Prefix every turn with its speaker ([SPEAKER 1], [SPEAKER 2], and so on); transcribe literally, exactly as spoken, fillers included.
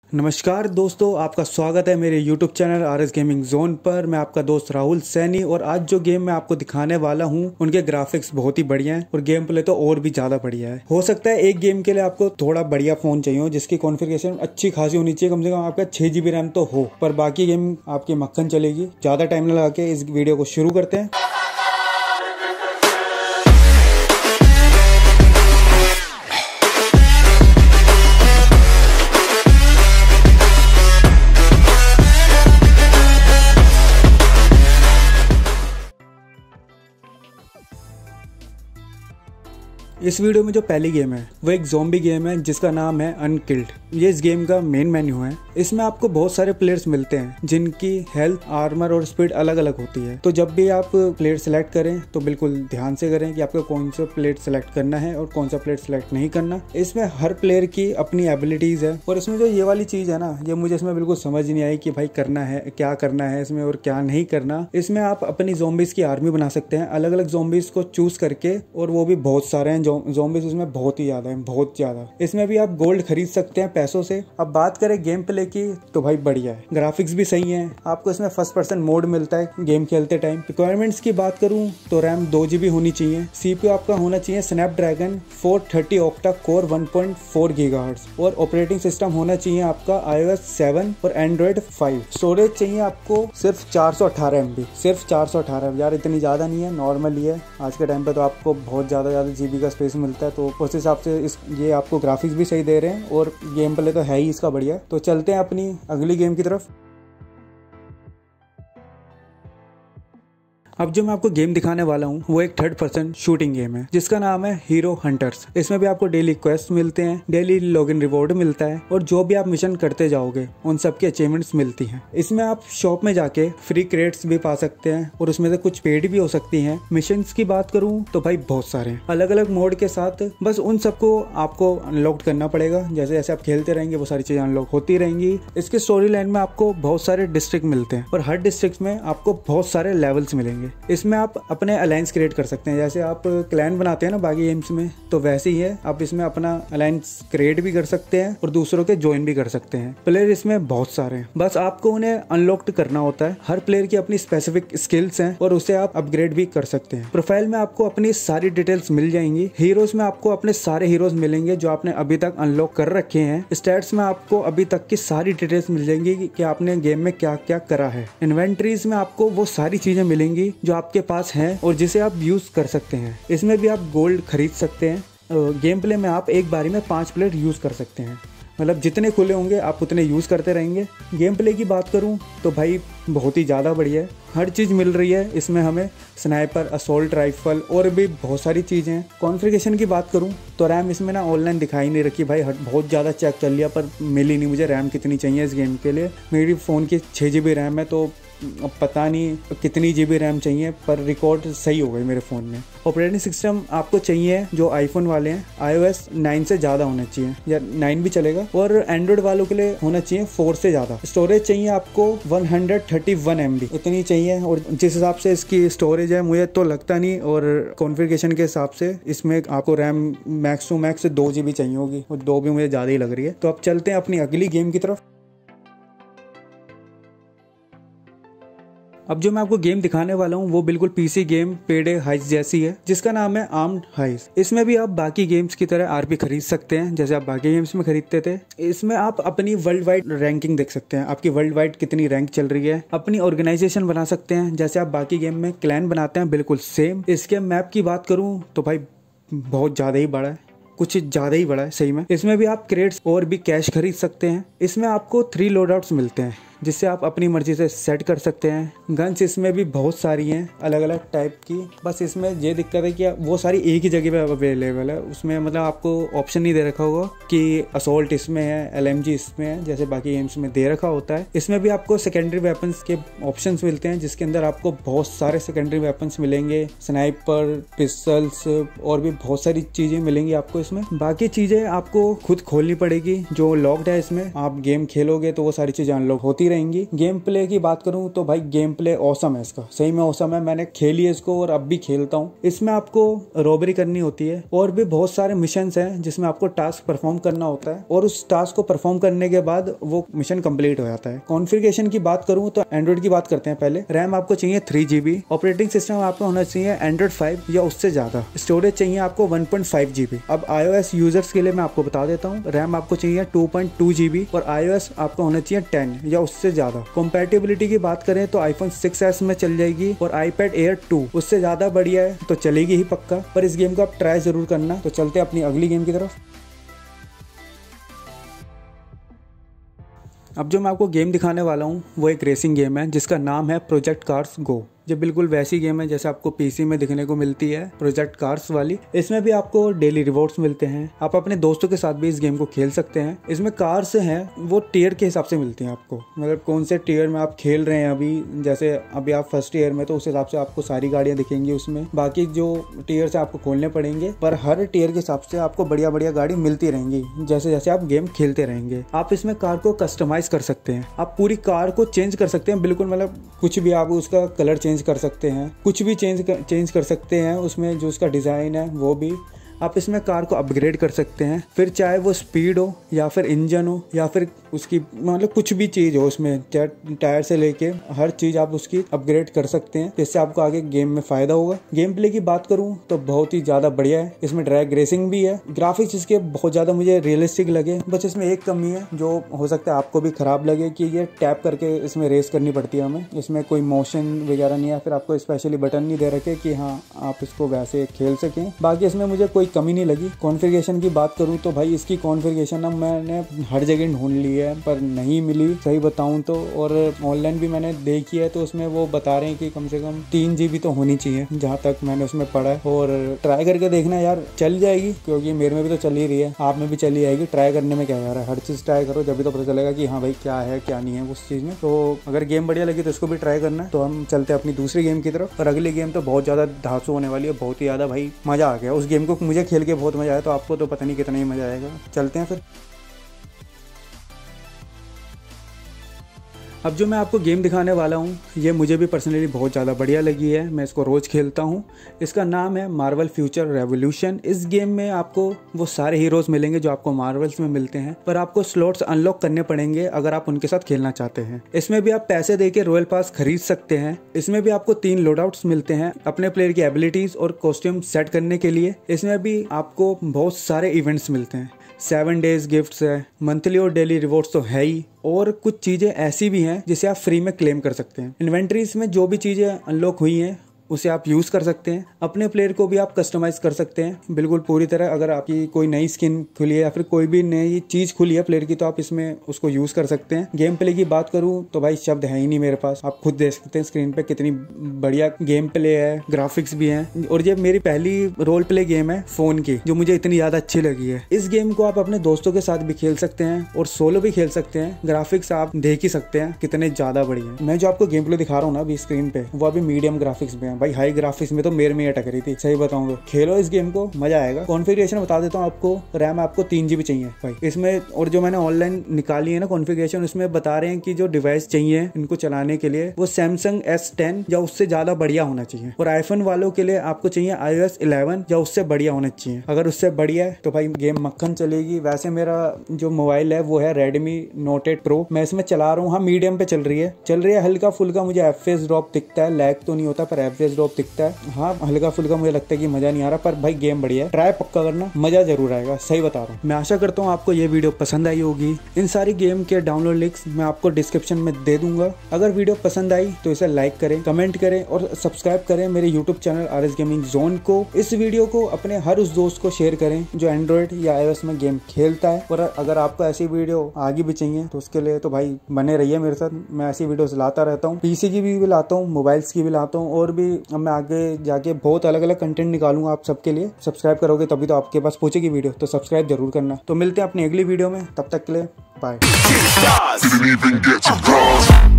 [SPEAKER 1] नमस्कार दोस्तों, आपका स्वागत है मेरे YouTube channel R S gaming zone पर। मैं आपका दोस्त राहुल सैनी और आज जो गेम मैं आपको दिखाने वाला हूं उनके ग्राफिक्स बहुत ही बढ़िया हैं और गेम प्ले तो और भी ज्यादा बढ़िया है। हो सकता है एक गेम के लिए आपको थोड़ा बढ़िया फोन चाहिए हो जिसकी कॉन्फ़िगरेशन अच्छी खासी होनी चाहिए, कम से कम आपका छह जीबी रैम तो हो, पर बाकी गेम आपकी मक्खन चलेगी। ज्यादा टाइम न लगा के इस वीडियो को शुरू करते हैं। इस वीडियो में जो पहली गेम है वो एक ज़ॉम्बी गेम है जिसका नाम है अनकिल्ड। ये इस गेम का मेन मेन्यू है। इसमें आपको बहुत सारे प्लेयर्स मिलते हैं जिनकी हेल्थ, आर्मर और स्पीड अलग अलग होती है। तो जब भी आप प्लेयर सेलेक्ट करें तो बिल्कुल ध्यान से करें कि आपको कौन सा प्लेयर सेलेक्ट करना है और कौन सा प्लेयर सेलेक्ट नहीं करना। इसमें हर प्लेयर की अपनी एबिलिटीज है और इसमें जो ये वाली चीज है ना, ये मुझे इसमें बिल्कुल समझ नहीं आई कि भाई करना है क्या करना है इसमें और क्या नहीं करना। इसमें आप अपनी ज़ॉम्बीज की आर्मी बना सकते हैं, अलग अलग ज़ॉम्बीज को चूज करके, और वो भी बहुत सारे हैं। ज़ॉम्बीज इसमें बहुत ही ज्यादा है, बहुत ज्यादा। इसमें भी आप गोल्ड खरीद सकते हैं पैसों से। अब बात करें गेम प्ले की तो भाई बढ़िया है, ग्राफिक्स भी सही है। आपको इसमें फर्स्ट पर्सन मोड मिलता है गेम खेलते टाइम। रिक्वायरमेंट्स की बात करूं तो रैम दो जीबी होनी चाहिए। सीपीयू आपका होना चाहिए Snapdragon four thirty octa core one point four gigahertz और ऑपरेटिंग सिस्टम होना चाहिए आपका आईओएस सेवन और एंड्रॉइड फाइव। स्टोरेज चाहिए आपको सिर्फ चार सौ अठारह एमबी, सिर्फ चार सौ अठारह। यार इतनी ज्यादा नहीं है, नॉर्मल ही है। आज के टाइम पे तो आपको बहुत ज्यादा ज्यादा जीबी का स्पेस मिलता है, तो उस हिसाब से इस ये आपको ग्राफिक्स भी सही दे रहे हैं और गेम प्ले तो है ही इसका बढ़िया। तो चलते हैं अपनी अगली गेम की तरफ। अब जो मैं आपको गेम दिखाने वाला हूँ वो एक थर्ड पर्सन शूटिंग गेम है जिसका नाम है हीरो हंटर्स। इसमें भी आपको डेली क्वेस्ट मिलते हैं, डेली लॉगिन रिवॉर्ड मिलता है और जो भी आप मिशन करते जाओगे उन सब की अचीवमेंट्स मिलती हैं। इसमें आप शॉप में जाके फ्री क्रेट्स भी पा सकते हैं और उसमें से कुछ पेड भी हो सकती हैं। मिशंस की बात करूँ तो भाई बहुत सारे हैं अलग अलग मोड के साथ, बस उन सबको आपको अनलॉक करना पड़ेगा। जैसे जैसे आप खेलते रहेंगे वो सारी चीजें अनलॉक होती रहेंगी। इसके स्टोरी लाइन में आपको बहुत सारे डिस्ट्रिक्ट मिलते हैं और हर डिस्ट्रिक्ट में आपको बहुत सारे लेवल्स मिलेंगे। इसमें आप अपने अलायंस क्रिएट कर सकते हैं, जैसे आप क्लैन बनाते हैं ना बाकी गेम्स में, तो वैसे ही है। आप इसमें अपना अलायंस क्रिएट भी कर सकते हैं और दूसरों के ज्वाइन भी कर सकते हैं। प्लेयर इसमें बहुत सारे हैं, बस आपको उन्हें अनलॉक्ड करना होता है। हर प्लेयर की अपनी स्पेसिफिक स्किल्स हैं और उसे आप अपग्रेड भी कर सकते हैं। प्रोफाइल में आपको अपनी सारी डिटेल्स मिल जाएंगी। हीरोज में आपको अपने सारे हीरोज मिलेंगे जो आपने अभी तक अनलॉक कर रखे हैं। स्टैट्स में आपको अभी तक की सारी डिटेल्स मिल जाएंगी कि आपने गेम में क्या क्या करा है। इन्वेंटरीज में आपको वो सारी चीजें मिलेंगी जो आपके पास हैं और जिसे आप यूज कर सकते हैं। इसमें भी आप गोल्ड खरीद सकते हैं। गेम प्ले में आप एक बारी में पांच प्लेयर यूज कर सकते हैं, मतलब जितने खुले होंगे आप उतने यूज करते रहेंगे। गेम प्ले की बात करूं तो भाई बहुत ही ज़्यादा बढ़िया है, हर चीज़ मिल रही है इसमें हमें। स्नाइपर, असोल्ट राइफल और भी बहुत सारी चीज़ें हैं। कॉन्फ़िगरेशन की बात करूं तो रैम इसमें ना ऑनलाइन दिखाई नहीं रखी भाई, बहुत ज़्यादा चेक कर लिया पर मिली नहीं मुझे रैम कितनी चाहिए इस गेम के लिए। मेरी फ़ोन की छः जी बी रैम है तो अब पता नहीं कितनी जी बी रैम चाहिए, पर रिकॉर्ड सही हो गई मेरे फ़ोन में। ऑपरेटिंग सिस्टम आपको चाहिए जो आईफोन वाले हैं आईओएस नाइन से ज़्यादा होना चाहिए, या नाइन भी चलेगा, और एंड्रॉइड वालों के लिए होना चाहिए फोर से ज़्यादा। स्टोरेज चाहिए आपको one hundred thirty one M B, इतनी चाहिए। और जिस हिसाब से इसकी स्टोरेज है मुझे तो लगता नहीं, और कॉन्फ़िगरेशन के हिसाब से इसमें आपको रैम मैक्स टू मैक्स दो जी बी चाहिए होगी, और दो भी मुझे ज़्यादा ही लग रही है। तो अब चलते हैं अपनी अगली गेम की तरफ। अब जो मैं आपको गेम दिखाने वाला हूँ वो बिल्कुल पीसी गेम पेडे हाइस जैसी है जिसका नाम है आर्म्ड हाइस। इसमें भी आप बाकी गेम्स की तरह आरपी खरीद सकते हैं जैसे आप बाकी गेम्स में खरीदते थे। इसमें आप अपनी वर्ल्ड वाइड रैंकिंग देख सकते हैं, आपकी वर्ल्ड वाइड कितनी रैंक चल रही है। अपनी ऑर्गेनाइजेशन बना सकते हैं जैसे आप बाकी गेम में क्लैन बनाते हैं, बिल्कुल सेम। इसके मैप की बात करूँ तो भाई बहुत ज़्यादा ही बड़ा है, कुछ ज़्यादा ही बड़ा है सही में। इसमें भी आप क्रेट्स और भी कैश खरीद सकते हैं। इसमें आपको थ्री लोडआउट्स मिलते हैं जिससे आप अपनी मर्जी से सेट कर सकते हैं। गन्स इसमें भी बहुत सारी हैं अलग अलग टाइप की, बस इसमें ये दिक्कत है कि वो सारी एक ही जगह पे अवेलेबल है। उसमें मतलब आपको ऑप्शन नहीं दे रखा होगा कि असोल्ट इसमें है, एलएमजी इसमें है, जैसे बाकी गेम्स में दे रखा होता है। इसमें भी आपको सेकेंडरी वेपन्स के ऑप्शंस मिलते हैं जिसके अंदर आपको बहुत सारे सेकेंडरी वेपन्स मिलेंगे, स्नाइपर, पिस्टल्स और भी बहुत सारी चीजें मिलेंगी आपको इसमें। बाकी चीजें आपको खुद खोलनी पड़ेगी जो लॉक्ड है। इसमें आप गेम खेलोगे तो वो सारी चीजें अनलॉक होती मिलती रहेंगी। गेम प्ले की बात करूं तो भाई गेम प्ले औसम है इसका, सही में औसम है। मैंने खेली है इसको और अब भी खेलता हूँ। इसमें आपको रॉबरी करनी होती है और भी बहुत सारे मिशंस हैं जिसमें आपको टास्क परफॉर्म करना होता है और उस टास्क को परफॉर्म करने के बाद वो मिशन कंप्लीट हो जाता है। कॉन्फ़िगरेशन की बात करूं तो एंड्रॉइड की बात करते हैं पहले। रैम आपको चाहिए थ्री जीबी, ऑपरेटिंग सिस्टम आपको होना चाहिए एंड्रॉइड फाइव या उससे ज्यादा, स्टोरेज चाहिए आपको वन पॉइंट फाइव जीबी। अब आईओएस यूजर्स के लिए मैं आपको बता देता हूँ, रैम आपको चाहिए टू पॉइंट टू जीबी और आईओएस आपको होना चाहिए टेन या उससे ज्यादा। कंपैटिबिलिटी की बात करें तो आईफोन सिक्स एस में चल जाएगी और आईपैड एयर टू उससे ज्यादा बढ़िया है तो चलेगी ही पक्का, पर इस गेम को आप ट्राई जरूर करना। तो चलते हैं अपनी अगली गेम की तरफ। अब जो मैं आपको गेम दिखाने वाला हूँ वो एक रेसिंग गेम है जिसका नाम है प्रोजेक्ट कार्स गो। ये बिल्कुल वैसी गेम है जैसे आपको पीसी में दिखने को मिलती है, प्रोजेक्ट कार्स वाली। इसमें भी आपको डेली रिवॉर्ड्स मिलते हैं, आप अपने दोस्तों के साथ भी इस गेम को खेल सकते हैं। इसमें कार्स हैं वो टियर के हिसाब से मिलती हैं आपको, मतलब कौन से टियर में आप खेल रहे हैं अभी। जैसे अभी आप फर्स्ट ईयर में तो उस हिसाब से आपको सारी गाड़ियां दिखेंगी उसमें, बाकी जो टियर से आपको खोलने पड़ेंगे, पर हर टियर के हिसाब से आपको बढ़िया बढ़िया गाड़ी मिलती रहेंगी जैसे जैसे आप गेम खेलते रहेंगे। आप इसमें कार को कस्टमाइज कर सकते हैं, आप पूरी कार को चेंज कर सकते हैं, बिल्कुल मतलब कुछ भी आप उसका कलर चेंज कर सकते हैं, कुछ भी चेंज कर, चेंज कर सकते हैं उसमें जो उसका डिज़ाइन है वो भी। आप इसमें कार को अपग्रेड कर सकते हैं, फिर चाहे वो स्पीड हो या फिर इंजन हो या फिर उसकी मतलब कुछ भी चीज़ हो उसमें, चाहे टायर से लेके हर चीज़ आप उसकी अपग्रेड कर सकते हैं, जिससे आपको आगे गेम में फ़ायदा होगा। गेम प्ले की बात करूं तो बहुत ही ज़्यादा बढ़िया है। इसमें ड्रैग रेसिंग भी है, ग्राफिक्स इसके बहुत ज़्यादा मुझे रियलिस्टिक लगे। बस इसमें एक कमी है जो हो सकता है आपको भी ख़राब लगे कि ये टैप करके इसमें रेस करनी पड़ती है हमें। इसमें कोई मोशन वगैरह नहीं है, फिर आपको स्पेशली बटन नहीं दे रखे कि हाँ आप इसको वैसे खेल सकें। बाकी इसमें मुझे कोई कमी नहीं लगी। कॉन्फ़िगरेशन की बात करूं तो भाई इसकी कॉन्फ़िगरेशन अब मैंने हर जगह ढूंढ ली है पर नहीं मिली सही बताऊं तो, और ऑनलाइन भी मैंने देखी है तो उसमें वो बता रहे हैं कि कम से कम तीन जीबी तो होनी चाहिए जहां तक मैंने उसमें पढ़ा है। और ट्राई करके देखना यार, चल जाएगी क्योंकि मेरे में भी तो चल ही रही है, आप में भी चली जाएगी। ट्राई करने में क्या यार है, हर चीज़ ट्राई करो जब भी तो पता चलेगा कि हाँ भाई क्या है क्या नहीं है उस चीज़ में। तो अगर गेम बढ़िया लगी तो इसको भी ट्राई करना। तो हम चलते हैं अपनी दूसरी गेम की तरफ, और अगली गेम तो बहुत ज़्यादा धांसू होने वाली है, बहुत ही ज़्यादा भाई मज़ा आ गया उस गेम को, मुझे खेल के बहुत मज़ा आया, तो आपको तो पता नहीं कितना ही मज़ा आएगा। चलते हैं फिर। अब जो मैं आपको गेम दिखाने वाला हूँ ये मुझे भी पर्सनली बहुत ज़्यादा बढ़िया लगी है, मैं इसको रोज़ खेलता हूँ। इसका नाम है मार्वल फ्यूचर रेवोल्यूशन। इस गेम में आपको वो सारे हीरोज़ मिलेंगे जो आपको मार्वल्स में मिलते हैं, पर आपको स्लॉट्स अनलॉक करने पड़ेंगे अगर आप उनके साथ खेलना चाहते हैं। इसमें भी आप पैसे दे के रॉयल पास खरीद सकते हैं। इसमें भी आपको तीन लोडआउट्स मिलते हैं अपने प्लेयर की एबिलिटीज़ और कॉस्ट्यूम सेट करने के लिए। इसमें भी आपको बहुत सारे इवेंट्स मिलते हैं, सेवन डेज गिफ्ट्स है, मंथली और डेली रिवॉर्ड्स तो है ही, और कुछ चीज़ें ऐसी भी हैं जिसे आप फ्री में क्लेम कर सकते हैं। इन्वेंट्रीज में जो भी चीज़ें अनलॉक हुई हैं उसे आप यूज़ कर सकते हैं। अपने प्लेयर को भी आप कस्टमाइज कर सकते हैं बिल्कुल पूरी तरह। अगर आपकी कोई नई स्किन खुली है या फिर कोई भी नई चीज़ खुली है प्लेयर की तो आप इसमें उसको यूज़ कर सकते हैं। गेम प्ले की बात करूं तो भाई शब्द है ही नहीं मेरे पास, आप खुद देख सकते हैं स्क्रीन पे कितनी बढ़िया गेम प्ले है, ग्राफिक्स भी हैं। और ये मेरी पहली रोल प्ले गेम है फ़ोन की जो मुझे इतनी ज़्यादा अच्छी लगी है। इस गेम को आप अपने दोस्तों के साथ भी खेल सकते हैं और सोलो भी खेल सकते हैं। ग्राफिक्स आप देख ही सकते हैं कितने ज़्यादा बढ़िया। मैं जो आपको गेम प्ले दिखा रहा हूँ ना अभी स्क्रीन पे, वो अभी मीडियम ग्राफिक्स में है भाई। हाई ग्राफिक्स में तो मेरे में अटक रही थी सही बताऊं तो। खेलो इस गेम को, मजा आएगा। कॉन्फ़िगरेशन बता देता हूँ आपको, रैम आपको तीन जीबी चाहिए भाई इसमें, और जो मैंने ऑनलाइन निकाली है ना कॉन्फ़िगरेशन उसमें बता रहे हैं कि जो डिवाइस चाहिए इनको चलाने के लिए वो सैमसंग एस टेन या उससे ज्यादा बढ़िया होना चाहिए, और आईफोन वालों के लिए आपको चाहिए आईओएस इलेवन या उससे बढ़िया होना चाहिए। अगर उससे बढ़िया है तो भाई गेम मक्खन चलेगी। वैसे मेरा जो मोबाइल है वो है रेडमी नोट एट प्रो, मैं इसमें चला रहा हूँ, हाँ मीडियम पे चल रही है चल रही है हल्का फुल्का मुझे एफपीएस ड्रॉप दिखता है, लैग तो नहीं होता पर एफपीएस ड्रॉप दिखता है। हाँ हल्का फुल्का मुझे लगता है कि मजा नहीं आ रहा, पर भाई गेम बढ़िया है, ट्राई पक्का करना, मजा जरूर आएगा सही बता रहा हूँ। मैं आशा करता हूँ आपको ये वीडियो पसंद आई होगी। इन सारी गेम के डाउनलोड लिंक्स मैं आपको डिस्क्रिप्शन में दे दूंगा। अगर वीडियो पसंद आई तो इसे लाइक करें, कमेंट करें और सब्सक्राइब करें मेरे YouTube channel R S gaming zone को। इस वीडियो को अपने हर उस दोस्त को शेयर करें जो एंड्रॉइड या आईओएस में गेम खेलता है। और अगर आपको ऐसी वीडियो आगे भी चाहिए तो उसके लिए तो भाई बने रहिए मेरे साथ, मैं ऐसी वीडियोस लाता रहता हूँ, पीसी की भी, भी लाता हूँ, मोबाइल्स की भी लाता हूँ, और भी मैं आगे जाके बहुत अलग अलग कंटेंट निकालूंगा आप सबके लिए। सब्सक्राइब करोगे तभी तो आपके पास पहुंचेगी वीडियो, तो सब्सक्राइब जरूर करना। तो मिलते हैं अपनी अगली वीडियो में, तब तक के लिए बाय।